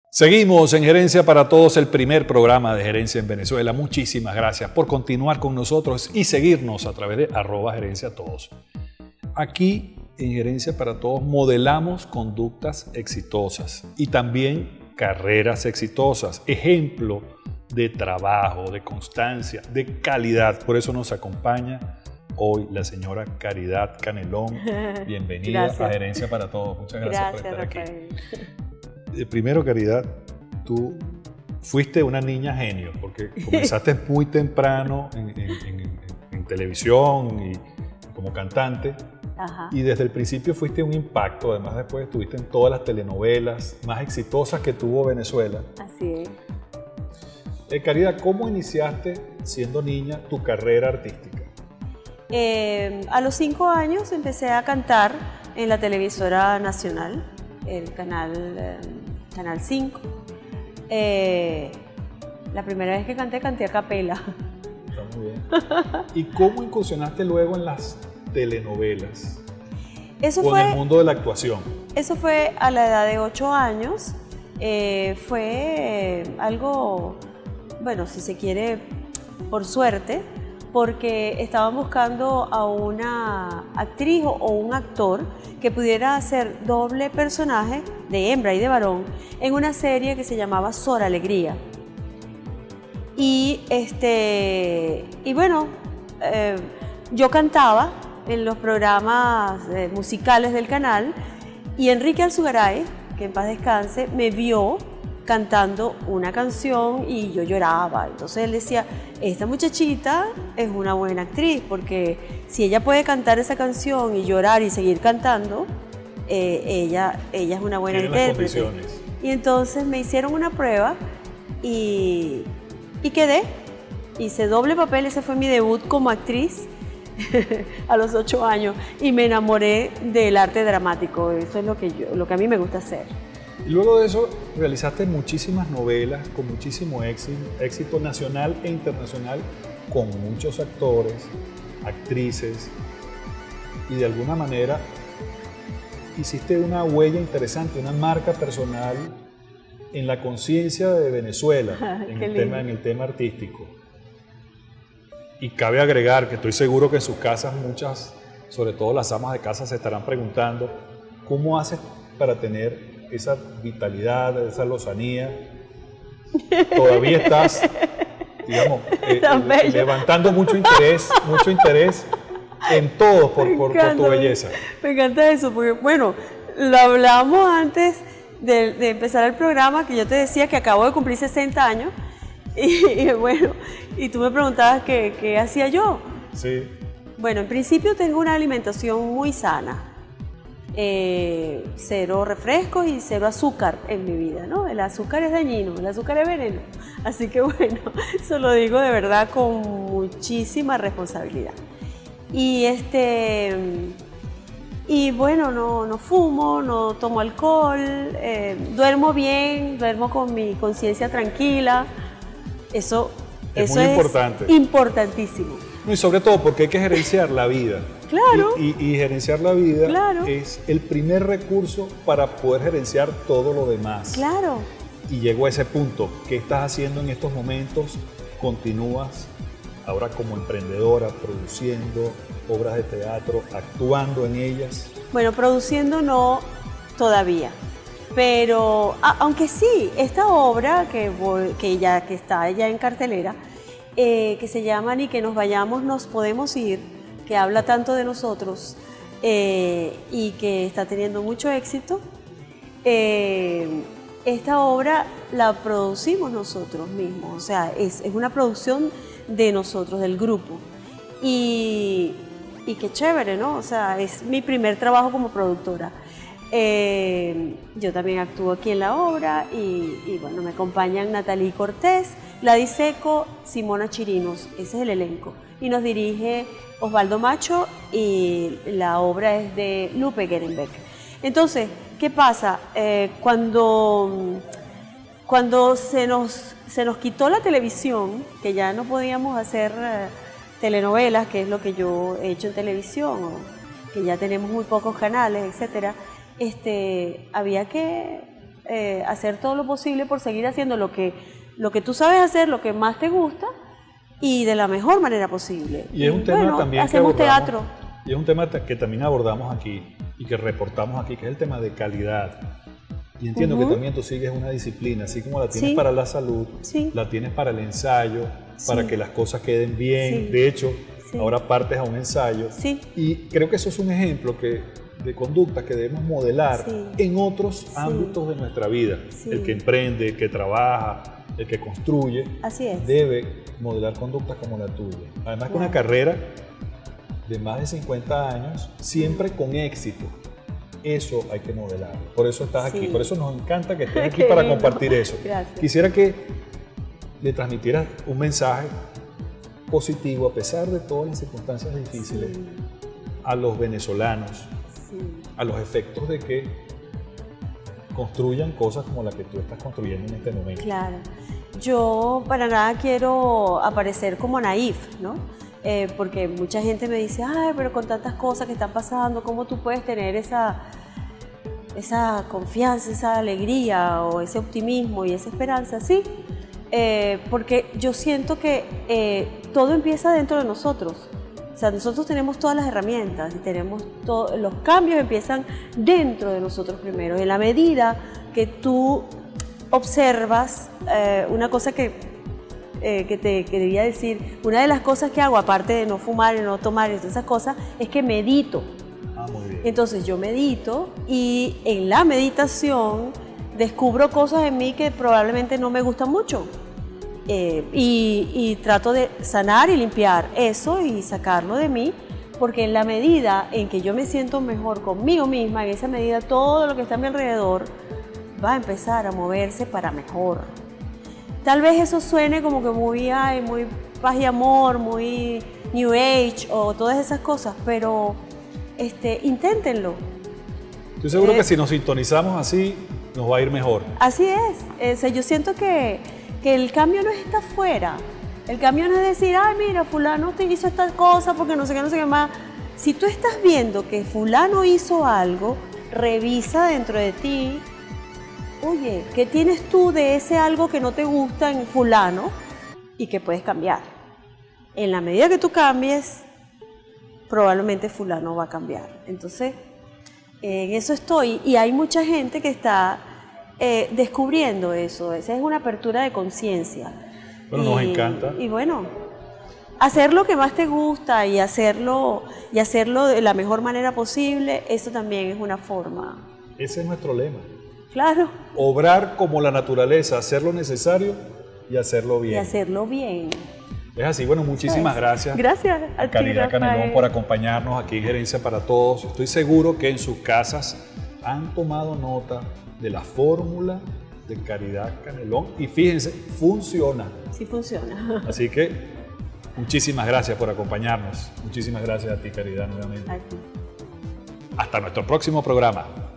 Seguimos en Gerencia para Todos, el primer programa de gerencia en Venezuela. Muchísimas gracias por continuar con nosotros y seguirnos a través de @gerenciatodos. Aquí en Gerencia para Todos modelamos conductas exitosas y también carreras exitosas, ejemplo de trabajo, de constancia, de calidad. Por eso nos acompaña hoy la señora Caridad Canelón. Bienvenida a Gerencia para Todos. Muchas gracias por estar Rafael. aquí. Primero, Caridad, tú fuiste una niña genio, porque comenzaste muy temprano en televisión y como cantante. Ajá. Y desde el principio fuiste un impacto. Además, después estuviste en todas las telenovelas más exitosas que tuvo Venezuela. Así es. Caridad, ¿cómo iniciaste siendo niña tu carrera artística? A los 5 años empecé a cantar en la televisora nacional, el canal 5. La primera vez que canté a capela. Está muy bien. ¿Y cómo incursionaste luego en las telenovelas? En el mundo de la actuación. Eso fue a la edad de 8 años. Fue algo, bueno, si se quiere, por suerte, porque estaban buscando a una actriz o un actor que pudiera hacer doble personaje de hembra y de varón en una serie que se llamaba Sor Alegría. Y bueno, yo cantaba en los programas musicales del canal y Enrique Alzugaray, que en paz descanse, me vio cantando una canción y yo lloraba. Entonces él decía, esta muchachita es una buena actriz, porque si ella puede cantar esa canción y llorar y seguir cantando, ella es una buena intérprete. Y entonces me hicieron una prueba y quedé. Hice doble papel, ese fue mi debut como actriz a los 8 años y me enamoré del arte dramático. Eso es lo que a mí me gusta hacer. Y luego de eso realizaste muchísimas novelas con muchísimo éxito nacional e internacional, con muchos actores, actrices, y de alguna manera hiciste una huella interesante, una marca personal en la conciencia de Venezuela, en el tema artístico. Y cabe agregar que estoy seguro que en sus casas muchas, sobre todo las amas de casa, se estarán preguntando ¿cómo haces para tener esa vitalidad, esa lozanía? Todavía estás, digamos, levantando mucho interés en todos por tu belleza. Me encanta eso, porque bueno, lo hablamos antes de empezar el programa, que yo te decía que acabo de cumplir 60 años, y bueno, y tú me preguntabas qué hacía yo. Sí. Bueno, en principio tengo una alimentación muy sana. 0 refrescos y 0 azúcar en mi vida, ¿no? El azúcar es dañino, el azúcar es veneno. Así que bueno, eso lo digo de verdad con muchísima responsabilidad. Y bueno, no fumo, no tomo alcohol, duermo bien, duermo con mi conciencia tranquila. Eso es muy importante. Importantísimo. Y sobre todo porque hay que gerenciar la vida. Claro. Y gerenciar la vida, claro, es el primer recurso para poder gerenciar todo lo demás. Claro. Y llego a ese punto. ¿Qué estás haciendo en estos momentos? ¿Continúas ahora como emprendedora, produciendo obras de teatro, actuando en ellas? Bueno, produciendo no todavía. Pero, aunque sí, esta obra que está ya en cartelera, que se llama Ni que nos vayamos, nos podemos ir, que habla tanto de nosotros y que está teniendo mucho éxito, esta obra la producimos nosotros mismos, o sea, es una producción de nosotros, del grupo. Y qué chévere, ¿no? O sea, es mi primer trabajo como productora. Yo también actúo aquí en la obra y bueno, me acompañan Natalie Cortés, Gladys Seco, Simona Chirinos, ese es el elenco. Y nos dirige Osvaldo Macho y la obra es de Lupe Gerenbeck. Entonces, ¿qué pasa? Cuando se nos quitó la televisión, que ya no podíamos hacer telenovelas, que es lo que yo he hecho en televisión, o que ya tenemos muy pocos canales, etcétera, había que hacer todo lo posible por seguir haciendo lo que tú sabes hacer, lo que más te gusta y de la mejor manera posible. Y es un tema también hacemos teatro. Y es un tema que también abordamos aquí y que reportamos aquí, que es el tema de calidad. Y entiendo que también tú sigues una disciplina, así como la tienes para la salud, la tienes para el ensayo, para que las cosas queden bien. De hecho, ahora partes a un ensayo. Y creo que eso es un ejemplo de conducta que debemos modelar en otros ámbitos de nuestra vida. El que emprende, el que trabaja, el que construye, debe modelar conductas como la tuya. Además, con una carrera de más de 50 años, siempre con éxito. Eso hay que modelar. Por eso estás aquí. Por eso nos encanta que estés aquí para compartir eso. Gracias. Quisiera que le transmitieras un mensaje positivo a pesar de todas las circunstancias difíciles a los venezolanos, a los efectos de que construyan cosas como la que tú estás construyendo en este momento. Claro. Yo para nada quiero aparecer como naif, ¿no? Porque mucha gente me dice, ay, pero con tantas cosas que están pasando, ¿cómo tú puedes tener esa confianza, esa alegría o ese optimismo y esa esperanza? Sí, porque yo siento que todo empieza dentro de nosotros. O sea, nosotros tenemos todas las herramientas y tenemos los cambios empiezan dentro de nosotros primero. En la medida que tú observas una cosa que te quería decir, una de las cosas que hago, aparte de no fumar y no tomar y todas esas cosas, es que medito. Muy bien. Entonces yo medito y en la meditación descubro cosas en mí que probablemente no me gustan mucho. Y trato de sanar y limpiar eso y sacarlo de mí, porque en la medida en que yo me siento mejor conmigo misma, en esa medida todo lo que está a mi alrededor va a empezar a moverse para mejor. Tal vez eso suene como que muy paz y amor, muy New Age o todas esas cosas, pero inténtenlo. Estoy seguro que si nos sintonizamos así, nos va a ir mejor. Así es. Yo siento que el cambio no está afuera. El cambio no es decir, ay, mira, fulano te hizo esta cosa porque no sé qué más. Si tú estás viendo que fulano hizo algo, revisa dentro de ti. Oye, ¿qué tienes tú de ese algo que no te gusta en fulano y que puedes cambiar? En la medida que tú cambies, probablemente fulano va a cambiar. Entonces, en eso estoy. Y hay mucha gente que está descubriendo eso. Esa es una apertura de conciencia. Bueno, nos encanta. Y bueno, hacer lo que más te gusta y hacerlo de la mejor manera posible, eso también es una forma. Ese es nuestro lema. Claro. Obrar como la naturaleza, hacer lo necesario y hacerlo bien. Y hacerlo bien. Es así. Bueno, muchísimas gracias. Gracias a ti, Caridad Rafael Canelón, por acompañarnos aquí en Gerencia para Todos. Estoy seguro que en sus casas han tomado nota de la fórmula de Caridad Canelón y fíjense, funciona. Sí funciona. Así que muchísimas gracias por acompañarnos. Muchísimas gracias a ti, Caridad, nuevamente. Aquí. Hasta nuestro próximo programa.